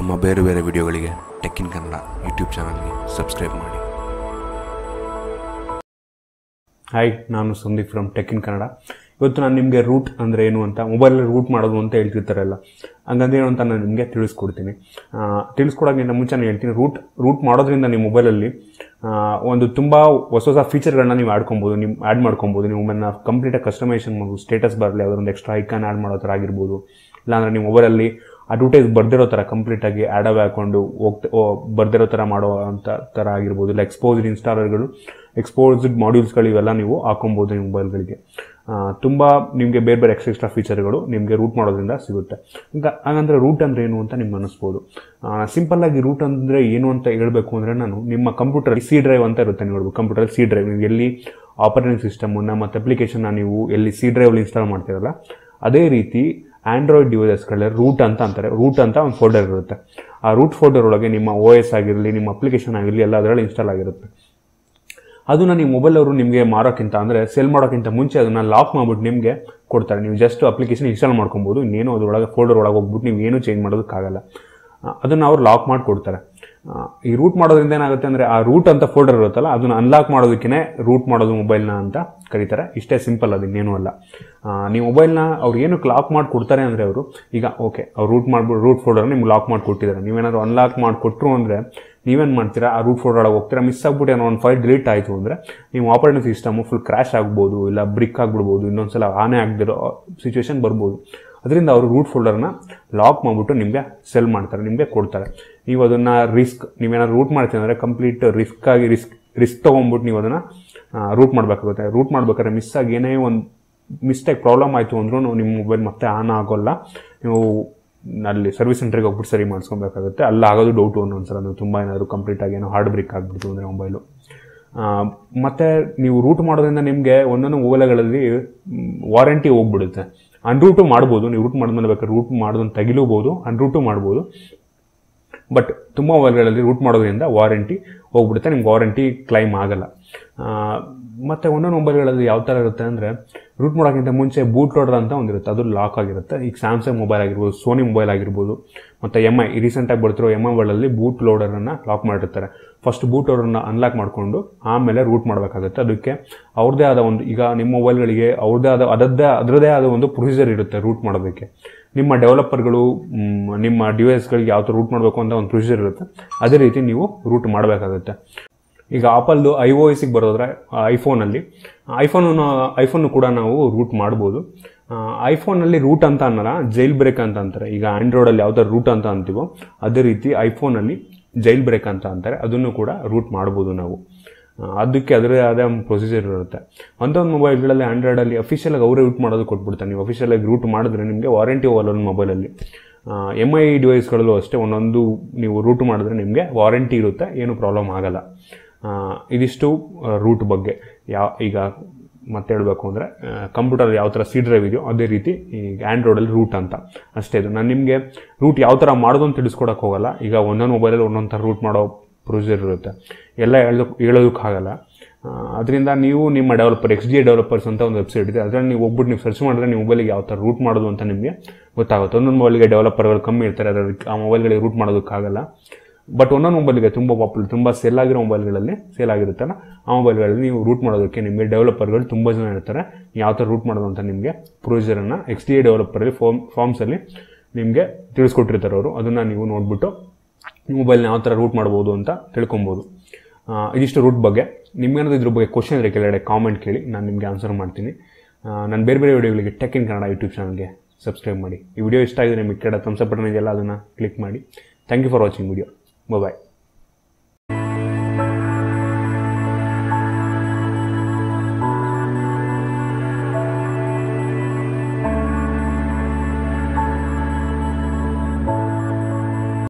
ನಮ್ಮ ಬೇರೆ ಬೇರೆ ವಿಡಿಯೋಗಳಿಗೆ ಟೆಕ್ ಇನ್ ಕನ್ನಡ ಯೂಟ್ಯೂಬ್ ಚಾನಲ್ಗೆ ಸಬ್ಸ್ಕ್ರೈಬ್ ಮಾಡಿ. ಹಾಯ್, ನಾನು Sandeep from tech in Kannada. ಇವತ್ತು ನಾನು ನಿಮಗೆ ರೂಟ್ ಅಂದರೆ ಏನು ಅಂತ, ಮೊಬೈಲಲ್ಲಿ ರೂಟ್ ಮಾಡೋದು ಅಂತ ಹೇಳ್ತಿರ್ತಾರಲ್ಲ, ಹಂಗಂದ್ರೆ ಏನು ಅಂತ ನಾನು ನಿಮಗೆ ತಿಳಿಸ್ಕೊಡ್ತೀನಿ. ತಿಳಿಸ್ಕೊಡೋಕ್ಕಿಂತ ಮುಂಚೆ ನಾನು ಹೇಳ್ತೀನಿ, ರೂಟ್ ಮಾಡೋದ್ರಿಂದ ನಿಮ್ಮ ಮೊಬೈಲಲ್ಲಿ ಒಂದು ತುಂಬ ಹೊಸ ಫೀಚರ್ಗಳನ್ನ ನೀವು ಆ್ಯಡ್ ಮಾಡ್ಕೊಬೋದು. ನೀವು ಮೊಬೈಲ್ನ ಕಂಪ್ಲೀಟಾಗಿ ಕಸ್ಟಮೈಸೇಷನ್ ಮಾಡ್ಬೋದು. ಸ್ಟೇಟಸ್ ಬರಲಿ, ಯಾವುದೊಂದು ಎಕ್ಸ್ಟ್ರಾ ಐಕಾನ್ ಆ್ಯಡ್ ಮಾಡೋ ಥರ ಆಗಿರ್ಬೋದು. ಇಲ್ಲಾಂದರೆ ನಿಮ್ಮ ಮೊಬೈಲಲ್ಲಿ ಅಡ್ವರ್ಟೈಸ್ ಬರ್ದಿರೋ ಥರ ಕಂಪ್ಲೀಟಾಗಿ ಆ್ಯಡವ್ ಹಾಕೊಂಡು ಬರ್ದಿರೋ ಥರ ಮಾಡೋ ಅಂಥ ಥರ ಆಗಿರ್ಬೋದು. ಇಲ್ಲ ಎಕ್ಸ್ಪೋಸ್ಡ್ ಇನ್ಸ್ಟಾಲರ್ಗಳು, ಎಕ್ಸ್ಪೋಸ್ಡ್ ಮಾಡ್ಯೂಲ್ಸ್ಗಳು ಇವೆಲ್ಲ ನೀವು ಹಾಕೊಬೋದು ನಿಮ್ಮ ಮೊಬೈಲ್ಗಳಿಗೆ. ತುಂಬ ನಿಮಗೆ ಬೇರೆ ಬೇರೆ ಎಕ್ಸ್ಟ್ರಾ ಫೀಚರ್ಗಳು ನಿಮಗೆ ರೂಟ್ ಮಾಡೋದ್ರಿಂದ ಸಿಗುತ್ತೆ. ಹಾಗಂದರೆ ರೂಟ್ ಅಂದರೆ ಏನು ಅಂತ ನಿಮ್ಗೆ ಅನ್ನಿಸ್ಬೋದು. ಸಿಂಪಲ್ಲಾಗಿ ರೂಟ್ ಅಂದರೆ ಏನು ಅಂತ ಹೇಳಬೇಕು ಅಂದರೆ, ನಾನು ನಿಮ್ಮ ಕಂಪ್ಯೂಟರಲ್ಲಿ ಸಿ ಡ್ರೈವ್ ಅಂತ ಇರುತ್ತೆ. ನೀವು ನೋಡ್ಬೋದು, ಕಂಪ್ಯೂಟರಲ್ಲಿ ಸಿ ಡ್ರೈವ್, ನೀವು ಎಲ್ಲಿ ಆಪರೇಟಿಂಗ್ ಸಿಸ್ಟಮನ್ನು ಮತ್ತು ಅಪ್ಲಿಕೇಶನ್ನ ನೀವು ಎಲ್ಲಿ ಸಿ ಡ್ರೈವಲ್ಲಿ ಇನ್ಸ್ಟಾಲ್ ಮಾಡ್ತೀರಲ್ಲ, ಅದೇ ರೀತಿ ಆ್ಯಂಡ್ರಾಯ್ಡ್ ಡಿವೈಸಸ್ಗಳಲ್ಲಿ ರೂಟ್ ಅಂತ ಅಂತಾರೆ. ರೂಟ್ ಅಂತ ಒಂದು ಫೋಲ್ಡರ್ ಇರುತ್ತೆ. ಆ ರೂಟ್ ಫೋಲ್ಡರ್ ಒಳಗೆ ನಿಮ್ಮ OS ಆಗಿರಲಿ, ನಿಮ್ಮ ಅಪ್ಲಿಕೇಶನ್ ಆಗಿರಲಿ, ಎಲ್ಲ ಅದರಲ್ಲಿ ಇನ್ಸ್ಟಾಲ್ ಆಗಿರುತ್ತೆ. ಅದನ್ನ ನೀವು ಮೊಬೈಲ್ ಅವರು ನಿಮಗೆ ಮಾರೋಕ್ಕಿಂತ ಅಂದರೆ ಸೆಲ್ ಮಾಡೋಕ್ಕಿಂತ ಮುಂಚೆ ಅದನ್ನು ಲಾಕ್ ಮಾಡಿಬಿಟ್ಟು ನಿಮಗೆ ಕೊಡ್ತಾರೆ. ನೀವು ಜಸ್ಟ್ ಅಪ್ಲಿಕೇಶನ್ ಇನ್ಸ್ಟಾಲ್ ಮಾಡ್ಕೊಬೋದು. ಇನ್ನೇನು ಅದರೊಳಗೆ ಫೋಲ್ಡರ್ ಒಳಗೆ ಹೋಗ್ಬಿಟ್ಟು ನೀವು ಏನೂ ಚೇಂಜ್ ಮಾಡೋದಕ್ಕಾಗಲ್ಲ. ಅದನ್ನು ಅವ್ರು ಲಾಕ್ ಮಾಡಿ ಕೊಡ್ತಾರೆ. ಈ ರೂಟ್ ಮಾಡೋದ್ರಿಂದ ಏನಾಗುತ್ತೆ ಅಂದರೆ, ಆ ರೂಟ್ ಅಂತ ಫೋಲ್ಡರ್ ಇರುತ್ತಲ್ಲ, ಅದನ್ನು ಅನ್ಲಾಕ್ ಮಾಡೋದಕ್ಕೇ ರೂಟ್ ಮಾಡೋದು ಮೊಬೈಲ್ನ ಅಂತ ಕರೀತಾರೆ. ಇಷ್ಟೇ ಸಿಂಪಲ್, ಅದು ಇನ್ನೇನು ಅಲ್ಲ. ನೀವು ಮೊಬೈಲ್ನ ಅವ್ರು ಏನಕ್ಕೆ ಲಾಕ್ ಮಾಡಿ ಕೊಡ್ತಾರೆ ಅಂದರೆ, ಅವರು ಈಗ ಅವ್ರು ರೂಟ್ ಫೋಲ್ಡರ್ ನಿಮ್ಗೆ ಲಾಕ್ ಮಾಡಿ ಕೊಟ್ಟಿದ್ದಾರೆ. ನೀವೇನಾದ್ರು ಅನ್ಲಾಕ್ ಮಾಡಿ ಕೊಟ್ಟರು ಅಂದರೆ ನೀವೇನು ಮಾಡ್ತೀರಾ, ಆ ರೂಟ್ ಫೋಲ್ಡರ್ ಒಳಗೆ ಹೋಗ್ತೀರಾ. ಮಿಸ್ ಆಗ್ಬಿಟ್ಟು ಏನೋ ಒಂದು ಫೈಲ್ ಡಿಲೀಟ್ ಆಯಿತು ಅಂದರೆ ನೀವು ಆಪರೇಟಿಂಗ್ ಸಿಸ್ಟಮು ಫುಲ್ ಕ್ರ್ಯಾಶ್ ಆಗ್ಬೋದು, ಇಲ್ಲ ಬ್ರಿಕ್ ಆಗಿಬಿಡ್ಬೋದು, ಇನ್ನೊಂದ್ಸಲ ಆನೇ ಆಗದಿರೋ ಸಿಚುವೇಶನ್ ಬರ್ಬೋದು. ಅದರಿಂದ ಅವರು ರೂಟ್ ಫೋಲ್ಡರ್ನ ಲಾಕ್ ಮಾಡಿಬಿಟ್ಟು ನಿಮಗೆ ಸೆಲ್ ಮಾಡ್ತಾರೆ, ನಿಮಗೆ ಕೊಡ್ತಾರೆ. ನೀವು ಅದನ್ನು ನೀವೇನಾದ್ರು ರೂಟ್ ಮಾಡ್ತೀವಿ ಅಂದರೆ ಕಂಪ್ಲೀಟ್ ರಿಸ್ಕ್ ತೊಗೊಂಡ್ಬಿಟ್ಟು ನೀವು ಅದನ್ನು ರೂಟ್ ಮಾಡಬೇಕಾಗುತ್ತೆ. ರೂಟ್ ಮಾಡ್ಬೇಕಾದ್ರೆ ಮಿಸ್ಸಾಗಿ ಏನೇ ಒಂದು ಮಿಸ್ಟೇಕ್ ಪ್ರಾಬ್ಲಮ್ ಆಯಿತು ಅಂದ್ರೂ ನಿಮ್ಮ ಮೊಬೈಲ್ ಮತ್ತೆ ಆನ್ ಆಗೋಲ್ಲ. ನೀವು ಅಲ್ಲಿ ಸರ್ವಿಸ್ ಸೆಂಟ್ರಿಗೆ ಹೋಗ್ಬಿಟ್ಟು ಸರಿ ಮಾಡಿಸ್ಕೊಬೇಕಾಗುತ್ತೆ. ಅಲ್ಲಿ ಆಗೋದು ಡೌಟು ಒಂದೊಂದ್ಸಲ, ನೀವು ತುಂಬ ಏನಾದರೂ ಕಂಪ್ಲೀಟಾಗಿ ಏನೋ ಹಾರ್ಡ್ ಬ್ರೇಕ್ ಆಗಿಬಿಡ್ತು ಅಂದರೆ ಮೊಬೈಲು. ಮತ್ತು ನೀವು ರೂಟ್ ಮಾಡೋದ್ರಿಂದ ನಿಮಗೆ ಒಂದೊಂದು ಮೊಬೈಲ್ಗಳಲ್ಲಿ ವಾರಂಟಿ ಹೋಗ್ಬಿಡುತ್ತೆ. ಅನ್ರೂಟು ಮಾಡ್ಬೋದು. ನೀವು ರೂಟ್ ಮಾಡಿದ್ಮೇಲೆ ಬೇಕಾದ್ರೆ ರೂಟ್ ಮಾಡೋದನ್ನು ತೆಗಿಲೂಬೋದು, ಅನ್ರೂಟು ಮಾಡ್ಬೋದು. ಬಟ್ ತುಂಬ ಮೊಬೈಲ್ಗಳಲ್ಲಿ ರೂಟ್ ಮಾಡೋದ್ರಿಂದ ವಾರಂಟಿ ಹೋಗ್ಬಿಡುತ್ತೆ, ನಿಮ್ಗೆ ವಾರಂಟಿ ಕ್ಲೈಮ್ ಆಗಲ್ಲ. ಮತ್ತು ಒಂದೊಂದು ಮೊಬೈಲ್ಗಳಲ್ಲಿ ಯಾವ ಥರ ಇರುತ್ತೆ ಅಂದರೆ, ರೂಟ್ ಮಾಡೋಕ್ಕಿಂತ ಮುಂಚೆ ಬೂಟ್ ಲೋಡರ್ ಅಂತ ಒಂದಿರುತ್ತೆ, ಅದು ಲಾಕ್ ಆಗಿರುತ್ತೆ. ಈಗ ಸ್ಯಾಮ್ಸಂಗ್ ಮೊಬೈಲ್ ಆಗಿರ್ಬೋದು, ಸೋನಿ ಮೊಬೈಲ್ ಆಗಿರ್ಬೋದು, ಮತ್ತು MI ರೀಸೆಂಟಾಗಿ ಬರ್ತಿರೋ MI ಮೊಬೈಲಲ್ಲಿ ಬೂಟ್ ಲೋಡರನ್ನು ಲಾಕ್ ಮಾಡಿರ್ತಾರೆ. ಫಸ್ಟ್ ಬೂಟ್ ಲೋಡರನ್ನು ಅನ್ಲಾಕ್ ಮಾಡಿಕೊಂಡು ಆಮೇಲೆ ರೂಟ್ ಮಾಡಬೇಕಾಗುತ್ತೆ. ಅದಕ್ಕೆ ಅವ್ರದ್ದೇ ಆದ ಒಂದು, ಈಗ ನಿಮ್ಮ ಮೊಬೈಲ್ಗಳಿಗೆ ಅದರದ್ದೇ ಆದ ಒಂದು ಪ್ರೊಸೀಜರ್ ಇರುತ್ತೆ ರೂಟ್ ಮಾಡೋದಕ್ಕೆ. ನಿಮ್ಮ ಡೆವಲಪರ್ಗಳು ನಿಮ್ಮ ಡಿವೈಸ್ಗಳಿಗೆ ಯಾವ ಥರ ರೂಟ್ ಮಾಡಬೇಕು ಅಂತ ಒಂದು ಪ್ರೊಸೀಜರ್ ಇರುತ್ತೆ. ಅದೇ ರೀತಿ ನೀವು ರೂಟ್ ಮಾಡಬೇಕಾಗುತ್ತೆ. ಈಗ ಆಪಲ್ದು iOS ಬರೋದ್ರೆ ಐಫೋನು ಕೂಡ ನಾವು ರೂಟ್ ಮಾಡ್ಬೋದು. ಐಫೋನಲ್ಲಿ ರೂಟ್ ಅಂತ ಅನ್ನಲ್ಲ, ಜೈಲ್ ಬ್ರೇಕ್ ಅಂತ ಅಂತಾರೆ. ಈಗ ಆಂಡ್ರಾಯ್ಡಲ್ಲಿ ಯಾವ ಥರ ರೂಟ್ ಅಂತ ಅಂತೀವೋ ಅದೇ ರೀತಿ ಐಫೋನಲ್ಲಿ ಜೈಲ್ ಬ್ರೇಕ್ ಅಂತ ಅಂತಾರೆ. ಅದನ್ನು ಕೂಡ ರೂಟ್ ಮಾಡ್ಬೋದು ನಾವು. ಅದಕ್ಕೆ ಅದರೇ ಆದ ಪ್ರೊಸೀಜರ್ ಇರುತ್ತೆ. ಒಂದೊಂದು ಮೊಬೈಲ್ಗಳಲ್ಲಿ ಆಂಡ್ರಾಯ್ಡಲ್ಲಿ ಅಫಿಷಿಯಲಾಗಿ ಅವರೇ ರೂಟ್ ಮಾಡೋದು ಕೊಟ್ಬಿಡ್ತಾರೆ. ನೀವು ಅಫಿಷಿಯಲಾಗಿ ರೂಟ್ ಮಾಡಿದ್ರೆ ನಿಮಗೆ ವಾರಂಟಿ ಹೋಗಲ್ಲ ಒಂದು ಮೊಬೈಲಲ್ಲಿ. MI ಡಿವೈಸ್ಗಳಲ್ಲೂ ಅಷ್ಟೇ, ಒಂದೊಂದು ನೀವು ರೂಟ್ ಮಾಡಿದ್ರೆ ನಿಮಗೆ ವಾರಂಟಿ ಇರುತ್ತೆ, ಏನು ಪ್ರಾಬ್ಲಮ್ ಆಗಲ್ಲ. ಇದಿಷ್ಟು ರೂಟ್ ಬಗ್ಗೆ. ಈಗ ಮತ್ತೆ ಹೇಳಬೇಕು ಅಂದರೆ, ಕಂಪ್ಯೂಟರ್ ಯಾವ ಥರ ಸಿ ಡ್ರೈವ್ ಇದೆಯೋ ಅದೇ ರೀತಿ ಈಗ ಆ್ಯಂಡ್ರಾಯ್ಡಲ್ಲಿ ರೂಟ್ ಅಂತ ಅಷ್ಟೇ. ಇದು ನಾನು ನಿಮಗೆ ರೂಟ್ ಯಾವ ಥರ ಮಾಡೋದು ಅಂತ ತಿಳಿಸ್ಕೊಡಕ್ಕೆ ಹೋಗಲ್ಲ. ಈಗ ಒಂದೊಂದು ಮೊಬೈಲಲ್ಲಿ ಒಂದೊಂದು ಥರ ರೂಟ್ ಮಾಡೋ ಪ್ರೊಸೀಜರ್ ಇರುತ್ತೆ, ಎಲ್ಲ ಹೇಳೋದಕ್ಕಾಗಲ್ಲ. ಅದರಿಂದ ನೀವು ನಿಮ್ಮ XDA ಡೆವಲಪರ್ಸ್ ಅಂತ ಒಂದು ವೆಬ್ಸೈಟ್ ಇದೆ, ಅದರಲ್ಲಿ ನೀವು ಹೋಗ್ಬಿಟ್ಟು ನೀವು ಸರ್ಚ್ ಮಾಡಿದ್ರೆ ನಿಮ್ಮ ಮೊಬೈಲಿಗೆ ಯಾವ ಥರ ರೂಟ್ ಮಾಡೋದು ಅಂತ ನಿಮಗೆ ಗೊತ್ತಾಗುತ್ತೆ. ಒಂದೊಂದು ಮೊಬೈಲಿಗೆ ಡೆವಲಪರ್ಗಳು ಕಮ್ಮಿ ಇರ್ತಾರೆ, ಅದರಲ್ಲಿ ಆ ಮೊಬೈಲ್ಗಳಿಗೆ ರೂಟ್ ಮಾಡೋದಕ್ಕಾಗಲ್ಲ. ಬಟ್ ಒಂದೊಂದು ಮೊಬೈಲಿಗೆ ತುಂಬ ಸೇಲ್ ಆಗಿರೋ ಮೊಬೈಲ್ಗಳಲ್ಲಿ ಸೇಲ್ ಆಗಿರುತ್ತಲ್ಲ, ಆ ಮೊಬೈಲ್ಗಳಲ್ಲಿ ನೀವು ರೂಟ್ ಮಾಡೋದಕ್ಕೆ ನಿಮಗೆ ಡೆವಲಪರ್ಗಳು ತುಂಬ ಜನ ಇರ್ತಾರೆ. ಯಾವ ಥರ ರೂಟ್ ಮಾಡೋದು ಅಂತ ನಿಮಗೆ ಪ್ರೊಸೀಜರನ್ನು XDA ಡೆವಲಪರಲ್ಲಿ ಫಾರ್ಮ್ಸಲ್ಲಿ ನಿಮಗೆ ತಿಳಿಸ್ಕೊಟ್ಟಿರ್ತಾರೆ ಅವರು. ಅದನ್ನು ನೀವು ನೋಡಿಬಿಟ್ಟು ನಿಮ್ಮ ಮೊಬೈಲ್ನ ಯಾವ ಥರ ರೂಟ್ ಮಾಡ್ಬೋದು ಅಂತ ತಿಳ್ಕೊಬೋದು. ಇದಿಷ್ಟು ರೂಟ್ ಬಗ್ಗೆ. ನಿಮ್ಗೇನಾದ್ರು ಇದ್ರ ಬಗ್ಗೆ ಕ್ವಶನ್ ಇದ್ದರೆ ಕೆಳಗಡೆ ಕಾಮೆಂಟ್ ಕೇಳಿ, ನಾನು ನಿಮಗೆ ಆನ್ಸರ್ ಮಾಡ್ತೀನಿ. ನಾನು ಬೇರೆ ಬೇರೆ ವಿಡಿಯೋಗಳಿಗೆ ಟೆಕ್ ಇನ್ ಕನ್ನಡ ಯೂಟ್ಯೂಬ್ ಚಾನಲ್ಗೆ ಸಬ್ಸ್ಕ್ರೈಬ್ ಮಾಡಿ. ಈ ವಿಡಿಯೋ ಇಷ್ಟ ಆಗಿದೆ ನಿಮಗೆ, ಕೆಳಗಡೆ ಥಮ್ಸ್ ಅಪ್ ಬಟನ್ ಇದೆಯಲ್ಲ, ಅದನ್ನು ಕ್ಲಿಕ್ ಮಾಡಿ. Thank you for watching video. Bye-bye.